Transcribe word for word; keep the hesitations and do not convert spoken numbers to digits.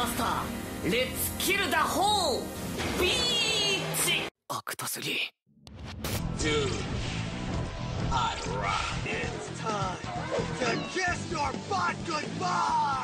マスター、レッツキルダホービーチ。悪とすぎ。 Dude, I rock. It's time to kiss your butt goodbye.